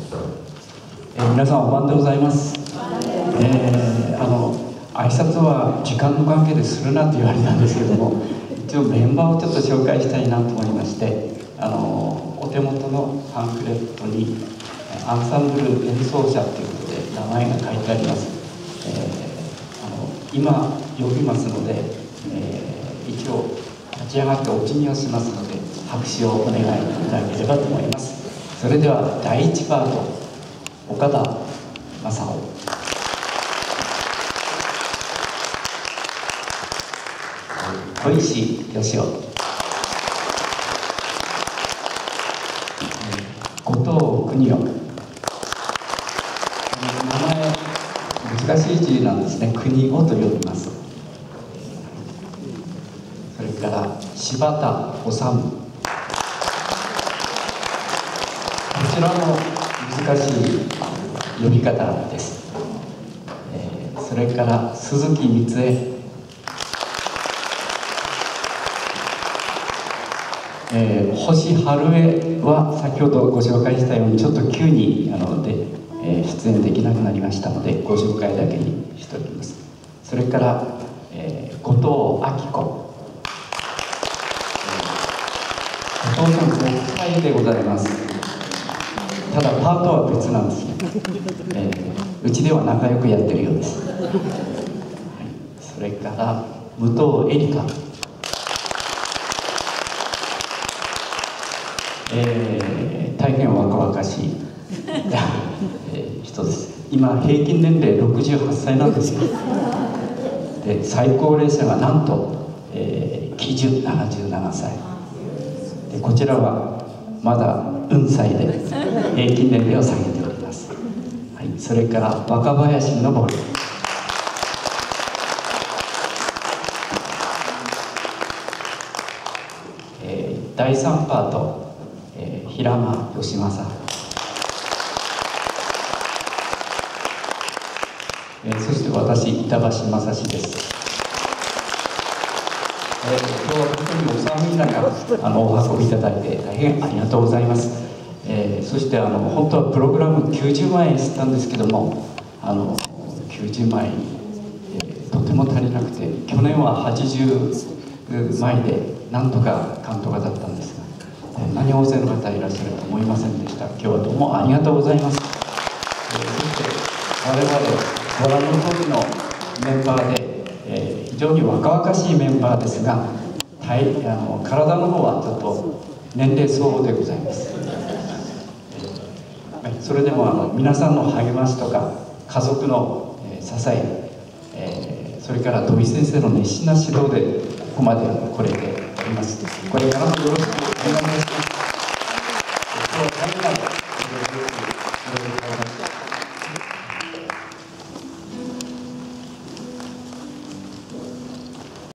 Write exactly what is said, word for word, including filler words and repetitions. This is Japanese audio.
えー、皆さんお晩でございます。えー、あの挨拶は時間の関係でするなと言われたんですけども、一応メンバーをちょっと紹介したいなと思いまして、あのお手元のパンフレットにアンサンブル演奏者ということで名前が書いてあります。えー、あの今呼びますので、えー、一応立ち上がってお辞儀をしますので拍手をお願いいただければと思います。それではだいいちパート、岡田正夫。小石義雄、後藤邦夫。名前難しい字なんですね。邦夫と呼びます。それから柴田修、こちらも難しい呼び方です。えー、それから鈴木光恵、えー、星春江は先ほどご紹介したようにちょっと急にあので、えー、出演できなくなりましたのでご紹介だけにしておきます。それから、えー、後藤明子、えー、後藤さんごかいでございます。ただパートは別なんですね。えー、うちでは仲良くやってるようです。はい、それから武藤絵里香、えー、大変若々しい人です。今平均年齢ろくじゅうはっさいなんですよ。で最高齢者がなんと、えー、喜寿ななじゅうななさいで、こちらはまだうんさいで平均年齢を下げております。はい、それから若林昇、えー、だいさんパート、えー、平間義正、えー、そして私板橋正史です。えー、今日は本当にお寒い中あのお運びいただいて大変ありがとうございます。えー、そしてあの本当はプログラムきゅうじゅうまんえん吸ったんですけども、あのきゅうじゅうまんえん、えー、とても足りなくて、去年ははちじゅうまいでなんとか監督だったんですが、えー、何大勢の方いらっしゃると思いませんでした。今日はどうもありがとうございます。えー、そして我々ご覧の通りのメンバーで、えー、非常に若々しいメンバーですが、体あの体の方はちょっと年齢相応でございます。それでもあの皆さんの励ましとか家族の、えー、支ええー、それから土井先生の熱心な指導でここまで来れております。これからもよろしくお願いします。今日は最後までよろしくお願いします。